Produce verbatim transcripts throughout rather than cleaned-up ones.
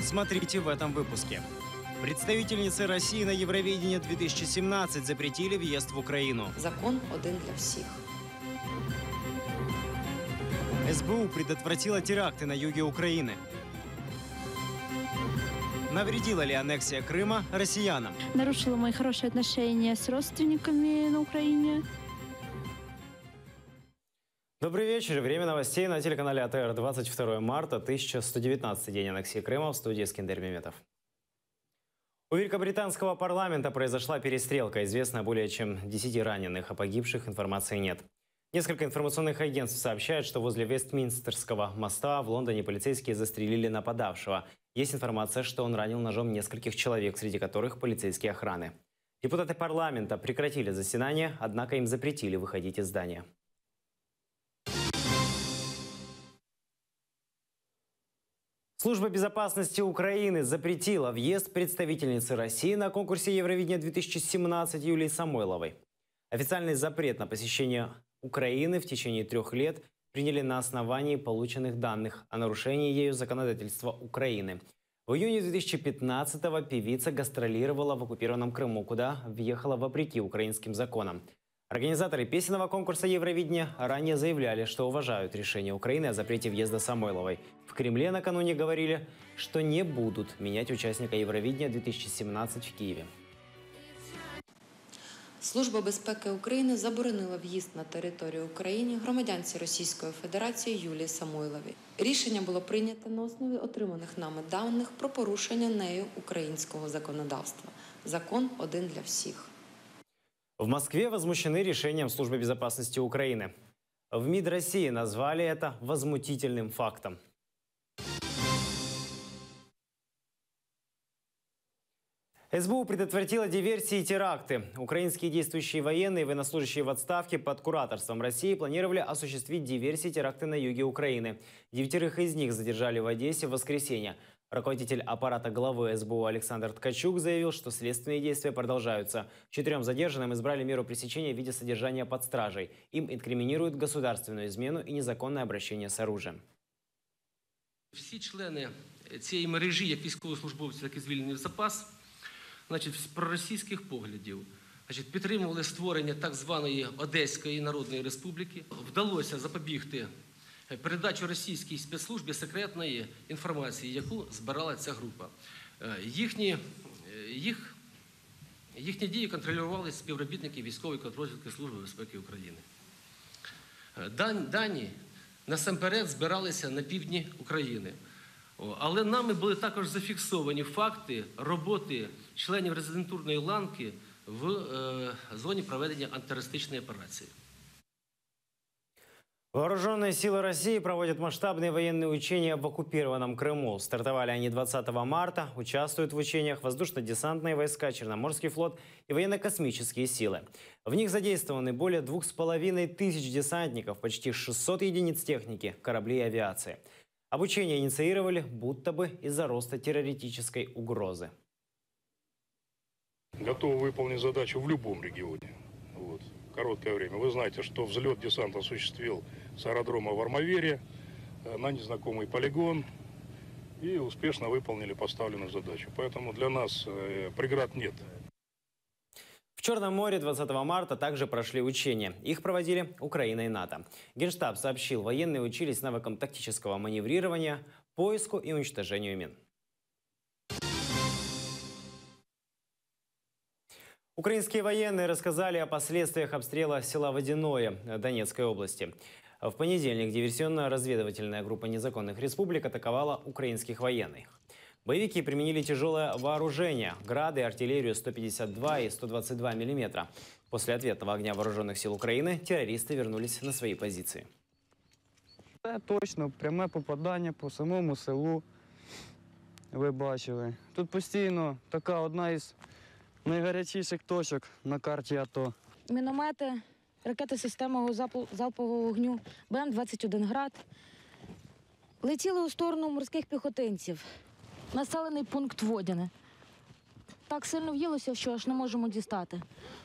Смотрите в этом выпуске. Представительницы России на Евровидении две тысячи семнадцать запретили въезд в Украину. Закон один для всех. СБУ предотвратила теракты на юге Украины. Навредила ли аннексия Крыма россиянам? Нарушила мои хорошие отношения с родственниками на Украине. Добрый вечер. Время новостей на телеканале А Т Р. двадцать второе марта, тысяча сто девятнадцатый день аннексии Крыма. В студии Искандер Меметов. У великобританского парламента произошла перестрелка. Известно более чем десяти раненых, о погибших информации нет. Несколько информационных агентств сообщают, что возле Вестминстерского моста в Лондоне полицейские застрелили нападавшего. Есть информация, что он ранил ножом нескольких человек, среди которых полицейские охраны. Депутаты парламента прекратили заседание, однако им запретили выходить из здания. Служба безопасности Украины запретила въезд представительницы России на конкурсе Евровидения две тысячи семнадцать Юлии Самойловой. Официальный запрет на посещение Украины в течение трех лет приняли на основании полученных данных о нарушении ею законодательства Украины. В июне две тысячи пятнадцатого певица гастролировала в оккупированном Крыму, куда въехала вопреки украинским законам. Организаторы песенного конкурса Евровидения ранее заявляли, что уважают решение Украины о запрете въезда Самойловой. В Кремле накануне говорили, что не будут менять участника Евровидения две тысячи семнадцать в Киеве. Служба безпеки України заборонила в'їзд на територію України громадянці Російської Федерації Юлії Самойловій. Рішення було прийнято на основі отриманих нами даних про порушення нею українського законодавства. Закон один для всіх. В Москве возмущены решением Службы безопасности Украины. В МИД России назвали это возмутительным фактом. СБУ предотвратила диверсии и теракты. Украинские действующие военные и военнослужащие в отставке под кураторством России планировали осуществить диверсии и теракты на юге Украины. Девятерых из них задержали в Одессе в воскресенье. Руководитель аппарата главы СБУ Александр Ткачук заявил, что следственные действия продолжаются. Четырем задержанным избрали меру пресечения в виде содержания под стражей. Им инкриминируют государственную измену и незаконное обращение с оружием. Всі члени цієї мережі, як військовослужбовці, так і звільнені в запас, значить, з проросійських поглядів, значить, підтримували створення так званої Одеської Народної Республіки. Вдалося запобігти передачу російській спецслужбі секретної інформації, яку збирала ця група. Їхні, їх, їхні дії контролювали співробітники військової контррозвідки Служби безпеки України. Дані насамперед збиралися на півдні України. Але нами були також зафіксовані факти роботи членів резидентурної ланки в е, зоні проведення антитеррористичної операції. Вооруженные силы России проводят масштабные военные учения в оккупированном Крыму. Стартовали они двадцатого марта. Участвуют в учениях воздушно-десантные войска, Черноморский флот и военно-космические силы. В них задействованы более двух с половиной тысяч десантников, почти шестьсот единиц техники, кораблей и авиации. Обучение инициировали будто бы из-за роста террористической угрозы. Готовы выполнить задачу в любом регионе. Вот. Короткое время. Вы знаете, что взлет десанта осуществил с аэродрома в Армавире на незнакомый полигон и успешно выполнили поставленную задачу. Поэтому для нас преград нет. В Черном море двадцатого марта также прошли учения. Их проводили Украина и НАТО. Генштаб сообщил, военные учились навыкам тактического маневрирования, поиску и уничтожению мин. Украинские военные рассказали о последствиях обстрела села Водяное Донецкой области. В понедельник диверсионно-разведывательная группа незаконных республик атаковала украинских военных. Боевики применили тяжелое вооружение – грады, артиллерию сто пятьдесят два и сто двадцать два миллиметра. После ответного огня вооруженных сил Украины террористы вернулись на свои позиции. Це точно пряме попадання по самому селу, ви бачили. Тут постійно така одна із найгарячіших точок на карті АТО. Міномети, ракети системного залпового вогню, Б М двадцять один «Град» летіли у сторону морських піхотинців. Населений пункт Водяне. Так сильно в'їлося, що аж не можемо дістати.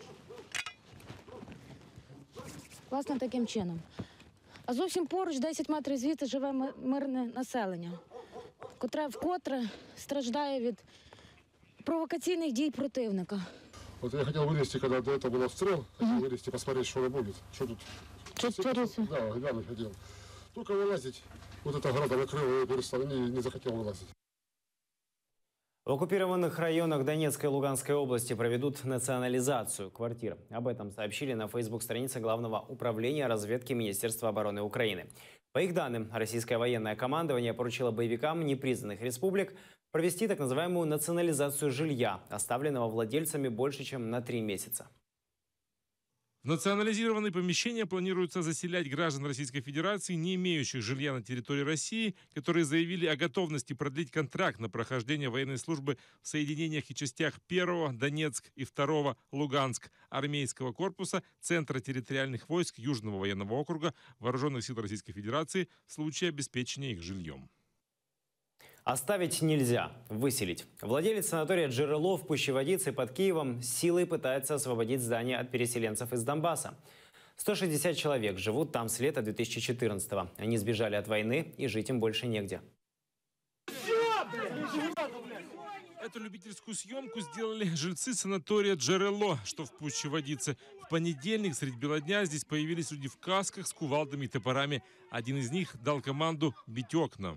Власне, таким чином. А зовсім поруч, десять метрів звідси, живе мирне населення. котре вкотре страждає від провокаційних дій противника. Вот я хотел вылезти, когда до этого был обстрел, хотел вылезти, посмотреть, что будет. Что тут? Что творится? Да, глянуть хотел. Только вылазить, вот эта ограда накрыла, я перестал, не, не захотел вылазить. В оккупированных районах Донецкой и Луганской области проведут национализацию квартир. Об этом сообщили на фейсбук-странице Главного управления разведки Министерства обороны Украины. По их данным, российское военное командование поручило боевикам непризнанных республик провести так называемую национализацию жилья, оставленного владельцами больше, чем на три месяца. В национализированные помещения планируется заселять граждан Российской Федерации, не имеющих жилья на территории России, которые заявили о готовности продлить контракт на прохождение военной службы в соединениях и частях первого Донецк и второго Луганск армейского корпуса Центра территориальных войск Южного военного округа Вооруженных сил Российской Федерации в случае обеспечения их жильем. Оставить нельзя, выселить. Владелец санатория «Джерело» в Пущеводице под Киевом силой пытается освободить здание от переселенцев из Донбасса. сто шестьдесят человек живут там с лета две тысячи четырнадцатого. Они сбежали от войны, и жить им больше негде. Эту любительскую съемку сделали жильцы санатория «Джерело», что в Пущеводице. В понедельник средь бела дня здесь появились люди в касках с кувалдами и топорами. Один из них дал команду бить окна.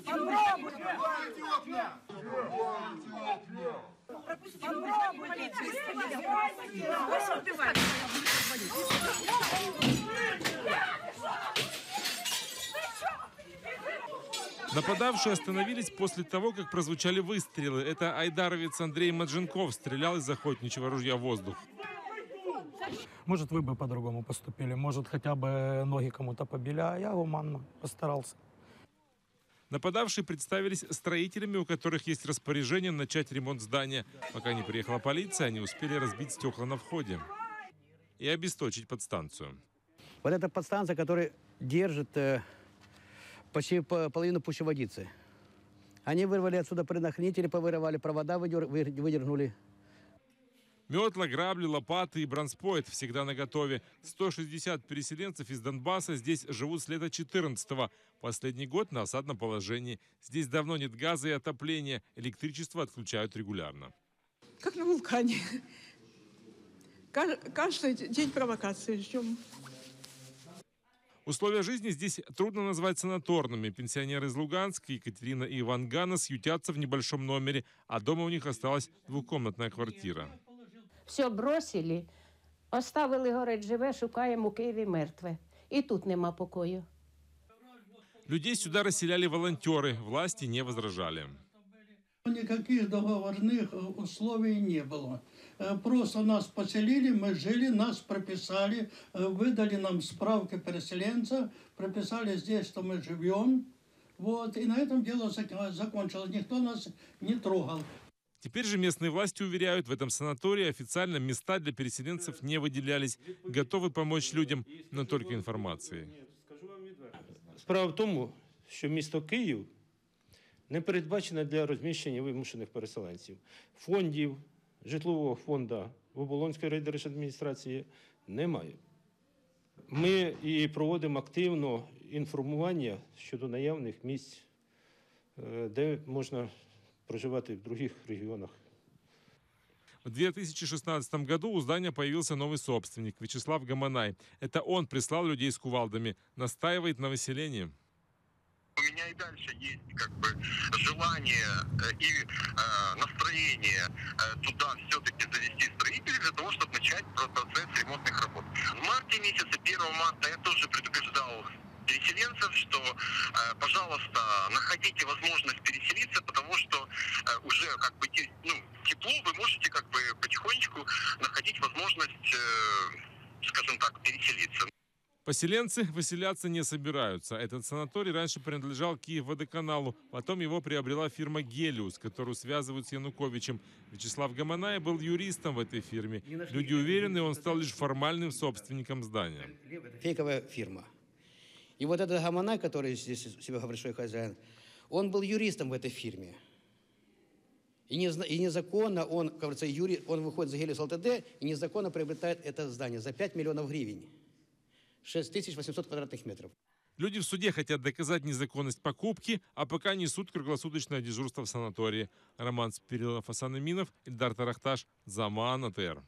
Нападавшие остановились после того, как прозвучали выстрелы. Это айдаровец Андрей Мадженков стрелял из охотничьего ружья в воздух. Может, вы бы по-другому поступили, может, хотя бы ноги кому-то побили, а я гуманно постарался. Нападавшие представились строителями, у которых есть распоряжение начать ремонт здания. Пока не приехала полиция, они успели разбить стекла на входе и обесточить подстанцию. Вот эта подстанция, которая держит э, почти половину Пущеводицы. Они вырвали отсюда предохранители, повырывали провода, выдер, выдернули. Метла, грабли, лопаты и бронспойт всегда наготове. сто шестьдесят переселенцев из Донбасса здесь живут с лета четырнадцатого. Последний год на осадном положении. Здесь давно нет газа и отопления. Электричество отключают регулярно. Как на вулкане. Каждый день провокации ждем. Условия жизни здесь трудно назвать санаторными. Пенсионеры из Луганска, Екатерина и Иван Ганас, ютятся в небольшом номере, а дома у них осталась двухкомнатная квартира. Все бросили, оставили, говорить, живе, шукаємо у Києві мертве. І тут нема покою. Людей сюда расселяли волонтеры, власти не возражали. Никаких договорных условий не было. Просто нас поселили, мы жили, нас прописали, выдали нам справки переселенца, прописали здесь, что мы живем. Вот, и на этом дело закончилось. Никто нас не трогал. Теперь же местные власти уверяют, в этом санатории официально места для переселенцев не выделялись. Готовы помочь людям, но только інформацією. Справа в тому, що місто Київ не передбачено для розміщення вимушених переселенців. Фондів, житлового фонду в Оболонській райдержадміністрації немає. Ми і проводимо активно інформування щодо наявних місць, де можна проживати в других регионах. В две тысячи шестнадцатом году у здания появился новый собственник Вячеслав Гаманай. Это он прислал людей с кувалдами, настаивает на выселении. У меня и дальше есть как бы желание и э, настроение э, туда все-таки завести строителей для того, чтобы начать процесс ремонтных работ. В марте месяце, первого марта, я тоже предупреждал переселенцев, что, э, пожалуйста, находите возможность переселиться, потому что э, уже как бы ну, тепло, вы можете как бы потихонечку находить возможность, э, скажем так, переселиться. Поселенцы выселяться не собираются. Этот санаторий раньше принадлежал Киевводоканалу, потом его приобрела фирма «Гелиус», которую связывают с Януковичем. Вячеслав Гаманай был юристом в этой фирме. Люди уверены, он стал лишь формальным собственником здания. Фейковая фирма. И вот этот Гаманай, который здесь себя говорит, что хозяин, он был юристом в этой фирме. И, не, и незаконно он, как говорится, юри, он выходит за Гелиус ЛТД и незаконно приобретает это здание за пять миллионов гривен. шесть тысяч восемьсот квадратных метров. Люди в суде хотят доказать незаконность покупки, а пока несут круглосуточное дежурство в санатории. Роман Спирилов, Асан Аминов, Ильдар Тарахташ, Заман, А Т Р.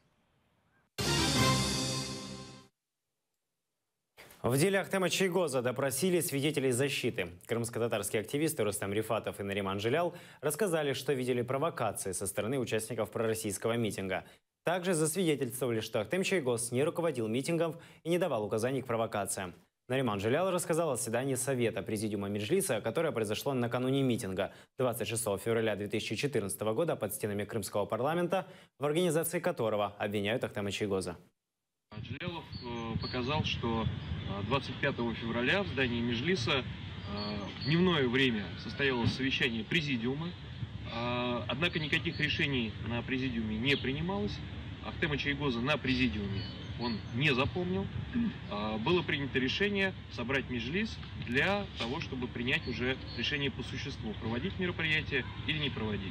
В деле Ахтема Чийгоза допросили свидетелей защиты. Крымско-татарские активисты Рустам Рифатов и Нариман Жилял рассказали, что видели провокации со стороны участников пророссийского митинга. Также засвидетельствовали, что Ахтем Чийгоз не руководил митингом и не давал указаний к провокациям. Нариман Жилял рассказал о заседании Совета Президиума Меджлиса, которое произошло накануне митинга двадцать шестого февраля две тысячи четырнадцатого года под стенами Крымского парламента, в организации которого обвиняют Ахтема Чийгоза. Жилялов показал, что двадцать пятого февраля в здании Меджлиса в дневное время состоялось совещание Президиума, однако никаких решений на Президиуме не принималось. Ахтема Чийгоза на Президиуме он не запомнил. Было принято решение собрать Меджлис для того, чтобы принять уже решение по существу, проводить мероприятие или не проводить.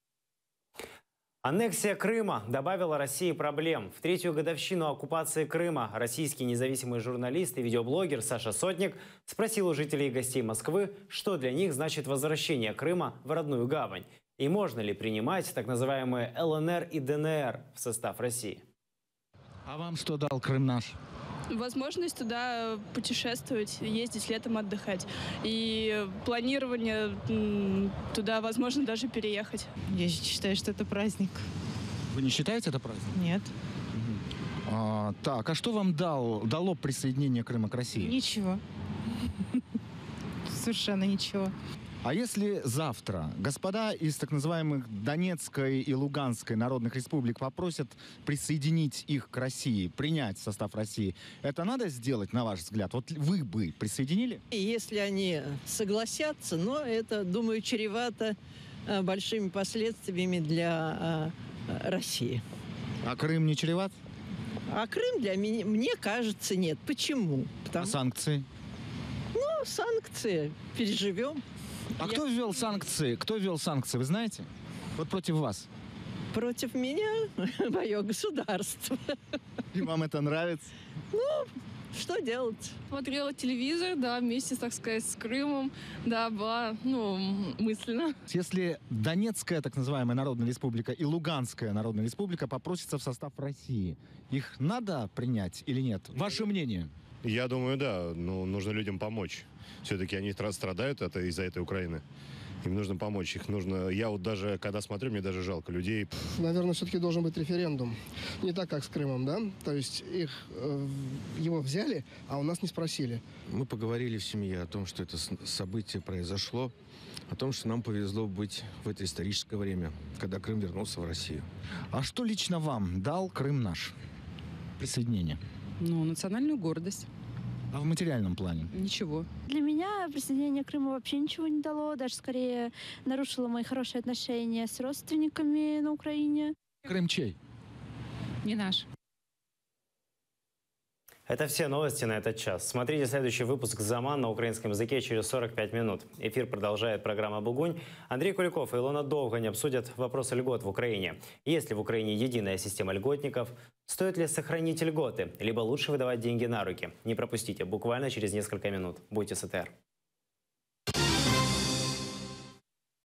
Аннексия Крыма добавила России проблем. В третью годовщину оккупации Крыма российский независимый журналист и видеоблогер Саша Сотник спросил у жителей и гостей Москвы, что для них значит возвращение Крыма в родную гавань. И можно ли принимать так называемые Л Н Р и Д Н Р в состав России. А вам что дал Крым наш? Возможность туда путешествовать, ездить летом отдыхать. И планирование туда, возможно, даже переехать. Я считаю, что это праздник. Вы не считаете это праздник? Нет. Угу. А, так, а что вам дал, дало присоединение Крыма к России? Ничего. Совершенно ничего. А если завтра господа из так называемых Донецкой и Луганской народных республик попросят присоединить их к России, принять в состав России, это надо сделать, на ваш взгляд? Вот вы бы присоединили? Если они согласятся, но это, думаю, чревато большими последствиями для России. А Крым не чреват? А Крым для меня, мне кажется, нет. Почему? Потому... А санкции? Ну, санкции переживем. А Я... кто ввел санкции? Кто ввел санкции, вы знаете? Вот против вас. Против меня мое государство. И вам это нравится? Ну, что делать? Смотрела телевизор, да, вместе, так сказать, с Крымом. Да, была, ну, мысленно. Если Донецкая, так называемая Народная Республика, и Луганская Народная Республика попросятся в состав России, их надо принять или нет? Ваше мнение? Я думаю, да. Ну, нужно людям помочь. Все-таки они страдают это из-за этой Украины. Им нужно помочь. Их нужно. Я вот даже, когда смотрю, мне даже жалко людей. Наверное, все-таки должен быть референдум. Не так, как с Крымом, да? То есть их, его взяли, а у нас не спросили. Мы поговорили в семье о том, что это событие произошло, о том, что нам повезло быть в это историческое время, когда Крым вернулся в Россию. А что лично вам дал Крым наш? Присоединение. Ну, национальную гордость. А в материальном плане? Ничего. Для меня присоединение Крыма вообще ничего не дало. Даже скорее нарушило мои хорошие отношения с родственниками на Украине. Крым чей? Не наш. Это все новости на этот час. Смотрите следующий выпуск «Заман» на украинском языке через сорок пять минут. Эфир продолжает программа «Бугунь». Андрей Куликов и Илона Довгань обсудят вопросы льгот в Украине. Есть ли в Украине единая система льготников? Стоит ли сохранить льготы? Либо лучше выдавать деньги на руки? Не пропустите, буквально через несколько минут. Будьте с А Т Р.